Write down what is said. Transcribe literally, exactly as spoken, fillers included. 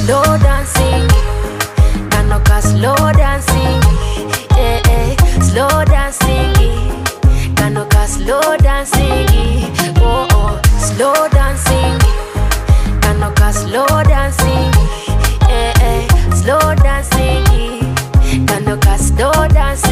slow dancing. Kanoka slow dancing. Eh eh, slow dancing. Kanoka slow dancing. Oh oh, slow dancing. Kanoka slow dancing. Eh eh, slow dancing. Kanoka slow dancing.